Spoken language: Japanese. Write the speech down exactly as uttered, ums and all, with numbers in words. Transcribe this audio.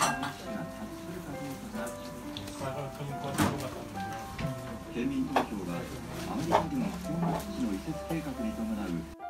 県民投票はアメリカ軍普天間基地の移設計画に伴う